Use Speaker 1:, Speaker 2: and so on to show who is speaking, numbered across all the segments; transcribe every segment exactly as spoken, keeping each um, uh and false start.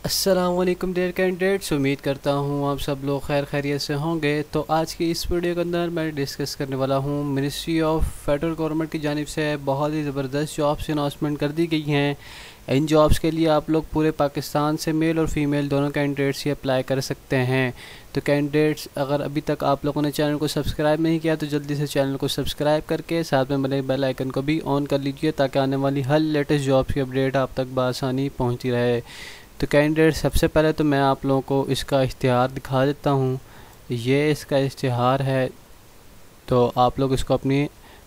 Speaker 1: अस्सलामुअलैकुम dear candidates, उम्मीद करता हूँ आप सब लोग खैर खैरियत से होंगे। तो आज की इस वीडियो के अंदर मैं डिस्कस करने वाला हूँ मिनिस्ट्री ऑफ फेडरल गवर्नमेंट की जानिब से बहुत ही ज़बरदस्त जॉब्स अनाउंसमेंट कर दी गई हैं। इन जॉब्स के लिए आप लोग पूरे पाकिस्तान से मेल और फीमेल दोनों कैंडिडेट्स ही अप्लाई कर सकते हैं। तो कैंडिडेट्स, अगर अभी तक आप लोगों ने चैनल को सब्सक्राइब नहीं किया तो जल्दी से चैनल को सब्सक्राइब करके साथ में बने बेल आइकन को भी ऑन कर लीजिए ताकि आने वाली हर लेटेस्ट जॉब्स की अपडेट आप तक बआसानी पहुँचती रहे। तो कैंडिडेट, सबसे पहले तो मैं आप लोगों को इसका इश्तिहार दिखा देता हूँ। ये इसका इश्तिहार है, तो आप लोग इसको अपनी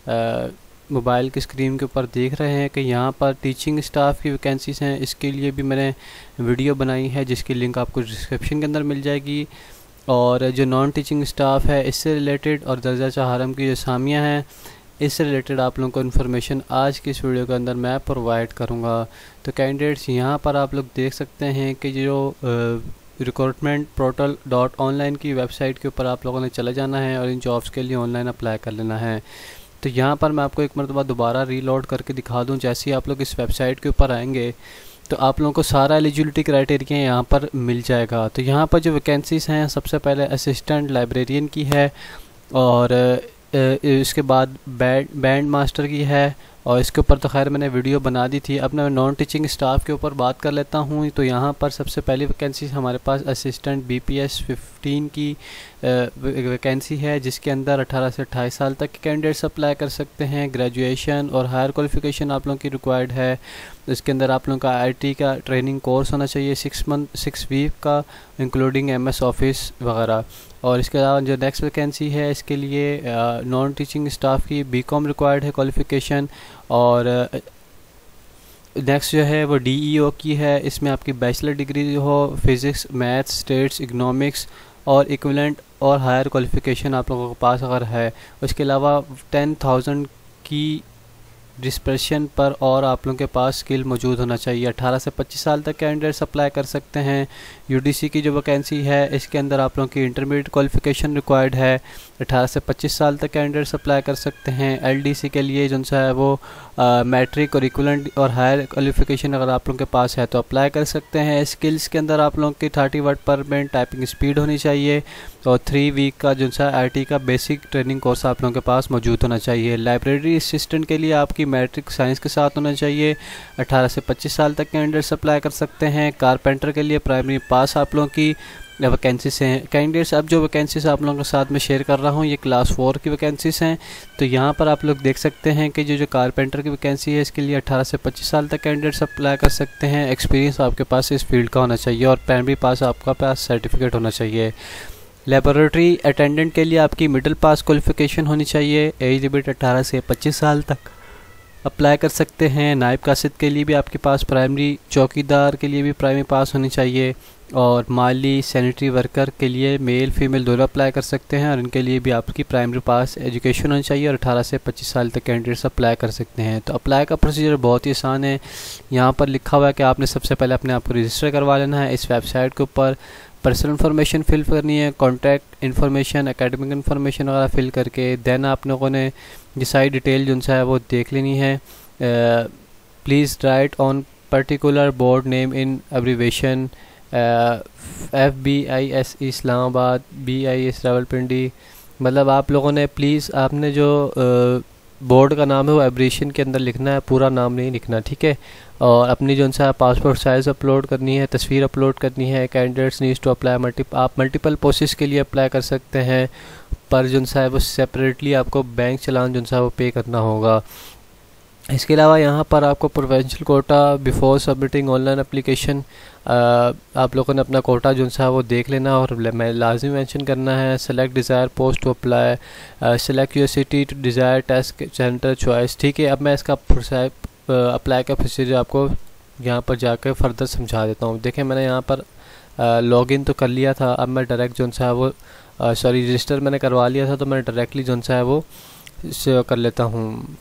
Speaker 1: मोबाइल की स्क्रीन के ऊपर देख रहे हैं कि यहाँ पर टीचिंग स्टाफ की वैकेंसीज़ हैं। इसके लिए भी मैंने वीडियो बनाई है जिसकी लिंक आपको डिस्क्रिप्शन के अंदर मिल जाएगी। और जो नॉन टीचिंग स्टाफ है इससे रिलेटेड और दर्जा चाहरम की जो सामियाँ हैं इससे रिलेटेड आप लोगों को इन्फॉर्मेशन आज की इस वीडियो के अंदर मैं प्रोवाइड करूंगा। तो कैंडिडेट्स, यहाँ पर आप लोग देख सकते हैं कि जो रिक्रूटमेंट पोर्टल डॉट ऑनलाइन की वेबसाइट के ऊपर आप लोगों ने चले जाना है और इन जॉब्स के लिए ऑनलाइन अप्लाई कर लेना है। तो यहाँ पर मैं आपको एक मरतबा दोबारा रीलोड करके दिखा दूँ। जैसे ही आप लोग इस वेबसाइट के ऊपर आएंगे तो आप लोगों को सारा एलिजिबिलिटी क्राइटेरिया यहाँ पर मिल जाएगा। तो यहाँ पर जो वैकेंसीज़ हैं, सबसे पहले असिस्टेंट लाइब्रेरियन की है और इसके बाद बैंड बैंड मास्टर की है। और इसके ऊपर तो खैर मैंने वीडियो बना दी थी। अब मैं नॉन टीचिंग स्टाफ के ऊपर बात कर लेता हूँ। तो यहाँ पर सबसे पहली वैकेंसी हमारे पास असिस्टेंट बीपीएस फिफ्टीन की वैकेंसी है जिसके अंदर अठारह से अट्ठाईस साल तक के कैंडिडेट्स अप्लाई कर सकते हैं। ग्रेजुएशन और हायर क्वालिफिकेशन आप लोगों की रिक्वायर्ड है। इसके अंदर आप लोगों का आईटी का ट्रेनिंग कोर्स होना चाहिए सिक्स मंथ सिक्स वीक का, इंक्लूडिंग एमएस ऑफिस वगैरह। और इसके अलावा जो नेक्स्ट वैकेंसी है इसके लिए नॉन टीचिंग स्टाफ की बीकॉम रिक्वायर्ड है क्वालिफिकेशन। और नेक्स्ट जो है वो डीईओ की है। इसमें आपकी बैचलर डिग्री हो फिज़िक्स, मैथ्स, स्टेट्स, इकोनॉमिक्स और इक्विवेलेंट और हायर क्वालिफिकेशन आप लोगों के पास अगर है। उसके अलावा टेन थाउजेंड की डिस्पर्शन पर और आप लोगों के पास स्किल मौजूद होना चाहिए। अठारह से पच्चीस साल तक कैंडिडेट्स अप्लाई कर सकते हैं। यूडीसी की जो वैकेंसी है इसके अंदर आप लोगों की इंटरमीडिएट क्वालिफिकेशन रिक्वायर्ड है। अठारह से पच्चीस साल तक कैंडिडेट्स अप्लाई कर सकते हैं। एलडीसी के लिए जो सा है वो मैट्रिक और इक्विवेलेंट और हायर क्वालिफिकेशन अगर आप लोगों के पास है तो अप्लाई कर सकते हैं। स्किल्स के अंदर आप लोगों की thirty word per minute typing speed होनी चाहिए और थ्री वीक का जो सा आईटी का बेसिक ट्रेनिंग कोर्स आप लोगों के पास मौजूद होना चाहिए। लाइब्रेरी असिस्टेंट के लिए आपकी मैट्रिक साइंस के साथ होना चाहिए। अठारह से पच्चीस साल तक कैंडिडेट्स अप्लाई कर सकते हैं। कारपेंटर के लिए प्राइमरी पास आप लोगों की वैकेंसीज हैं। कैंडिडेट्स, अब जो वैकेंसीज आप लोगों के साथ में शेयर कर रहा हूँ ये क्लास फोर की वैकेंसीज हैं। तो यहाँ पर आप लोग देख सकते हैं कि जो जो कारपेंटर की वैकेंसी है इसके लिए अठारह से पच्चीस साल तक कैंडिडेट्स अप्लाई कर सकते हैं। एक्सपीरियंस आपके पास इस फील्ड का होना चाहिए और प्राइमरी पास आपका पास सर्टिफिकेट होना चाहिए। लेबोरेटरी अटेंडेंट के लिए आपकी मिडिल पास क्वालिफिकेशन होनी चाहिए। एज लिमिट अठारह से पच्चीस साल तक अप्लाई कर सकते हैं। नायब कासिद के लिए भी आपके पास प्राइमरी, चौकीदार के लिए भी प्राइमरी पास होनी चाहिए। और माली सैनिटरी वर्कर के लिए मेल फीमेल दोनों अप्लाई कर सकते हैं और इनके लिए भी आपकी प्राइमरी पास एजुकेशन होनी चाहिए और अठारह से पच्चीस साल तक कैंडिडेट्स अप्लाई कर सकते हैं। तो अप्लाई का प्रोसीजर बहुत ही आसान है। यहाँ पर लिखा हुआ है कि आपने सबसे पहले अपने आप को रजिस्टर करवा लेना है। इस वेबसाइट के ऊपर पर्सनल इन्फॉर्मेशन फिल करनी है, कॉन्टैक्ट इन्फॉर्मेशन, एकेडमिक इन्फॉर्मेशन वगैरह फिल करके देन आप लोगों ने ये सारी डिटेल जो है वो देख लेनी है। Please write on particular board name in abbreviation F B I S Islamabad, B I S Rawalpindi. मतलब आप लोगों ने प्लीज़ आपने जो बोर्ड uh, का नाम है वो एब्रीवेशन के अंदर लिखना है, पूरा नाम नहीं लिखना, ठीक है। और अपनी जो सा पासपोर्ट साइज़ अपलोड करनी है, तस्वीर अपलोड करनी है। Candidates needs to apply multi आप मल्टीपल पोस्ट्स के लिए अप्लाई कर सकते हैं पर जो सा है वो सेपरेटली आपको बैंक चलान जो सा वो पे करना होगा। इसके अलावा यहाँ पर आपको provincial quota before submitting online application आप लोगों ने अपना कोटा जो सा वो देख लेना और मैं लाजमी मेंशन करना है। Select desire post to apply, select your city to desire test centre choice, ठीक है। अब मैं इसका अप्लाई का प्रोसीजर आपको यहाँ पर जाकर फर्दर समझा देता हूँ। देखें, मैंने यहाँ पर लॉगिन तो कर लिया था। अब मैं डायरेक्ट जो सा है वो सॉरी रजिस्टर मैंने करवा लिया था तो मैं डायरेक्टली जो सा है वो कर लेता हूँ।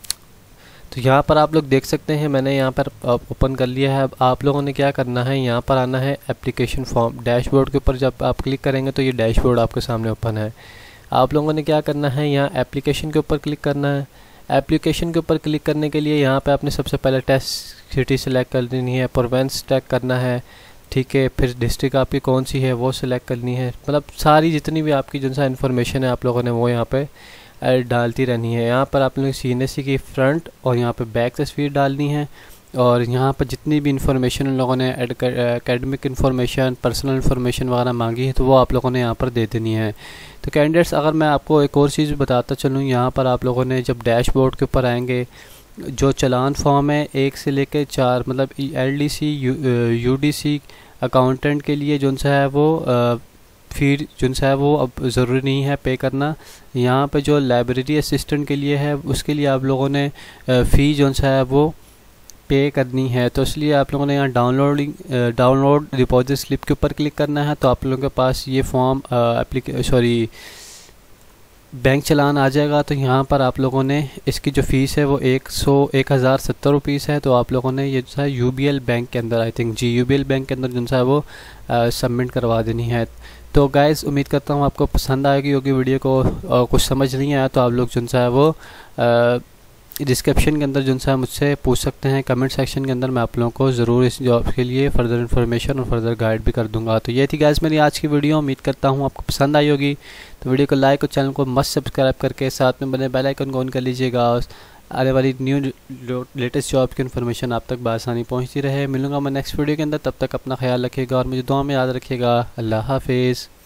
Speaker 1: तो यहाँ पर आप लोग देख सकते हैं मैंने यहाँ पर ओपन कर लिया है। अब आप लोगों ने क्या करना है, यहाँ पर आना है एप्लीकेशन फॉर्म। डैशबोर्ड के ऊपर जब आप क्लिक करेंगे तो ये डैशबोर्ड आपके सामने ओपन है। आप लोगों ने क्या करना है, यहाँ एप्लीकेशन के ऊपर क्लिक करना है। एप्लीकेशन के ऊपर क्लिक करने के लिए यहाँ पे आपने सबसे पहले टेस्ट सिटी सेलेक्ट कर देनी है, प्रोविंस सेलेक्ट करना है, ठीक है। फिर डिस्ट्रिक्ट आपकी कौन सी है वो सिलेक्ट करनी है। मतलब सारी जितनी भी आपकी जो सा इन्फॉर्मेशन है आप लोगों ने वो यहाँ पे डालती रहनी है। यहाँ पर आप लोग सी एन एस सी की फ्रंट और यहाँ पे बैक तस्वीर डालनी है। और यहाँ पर जितनी भी इन्फॉर्मेशन उन लोगों ने एकेडमिक इन्फॉर्मेशन, पर्सनल इन्फॉर्मेशन वगैरह मांगी है तो वो आप लोगों ने यहाँ पर दे देनी है। तो कैंडिडेट्स, अगर मैं आपको एक और चीज़ बताता चलूँ, यहाँ पर आप लोगों ने जब डैशबोर्ड के ऊपर आएंगे, जो चलान फॉर्म है एक से लेकर चार, मतलब L D C, U D C accountant के लिए जो सा है वो फी जो सा है वो अब ज़रूरी नहीं है पे करना। यहाँ पे जो लाइब्रेरी असिस्टेंट के लिए है उसके लिए आप लोगों ने फ़ी जो सा है वो पे करनी है। तो इसलिए आप लोगों ने यहाँ डाउनलोडिंग डाउनलोड डिपॉजिट स्लिप के ऊपर क्लिक करना है। तो आप लोगों के पास ये फॉर्म एप्लीके सॉरी बैंक चलान आ जाएगा। तो यहाँ पर आप लोगों ने इसकी जो फ़ीस है वो एक सौ एक हज़ार सत्तर रुपीज़ है। तो आप लोगों ने ये जो है यू बी एल बैंक के अंदर, I think G U B L bank के अंदर जो है वो सबमिट करवा देनी है। तो गाइज़, उम्मीद करता हूँ आपको पसंद आएगी होगी वीडियो को। और कुछ समझ नहीं आया तो आप लोग जो है वो डिस्क्रिप्शन के अंदर जो है मुझसे पूछ सकते हैं। कमेंट सेक्शन के अंदर मैं आप लोगों को ज़रूर इस जॉब के लिए फ़र्दर इन्फॉर्मेशन और फर्दर गाइड भी कर दूंगा। तो ये थी गाइस मेरी आज की वीडियो। उम्मीद करता हूँ आपको पसंद आई होगी। तो वीडियो को लाइक और चैनल को मस्ट सब्सक्राइब करके साथ में बने बेल आइकन को ऑन कर लीजिएगा। आने वाली न्यू लेटेस्ट जॉब की इन्फॉर्मेशन आप तक बआसानी पहुँचती रहे। मिलूंगा मैं नेक्स्ट वीडियो के अंदर। तब तक अपना ख्याल रखिएगा और मुझे दुआ में याद रखिएगा। अल्लाह हाफिज़।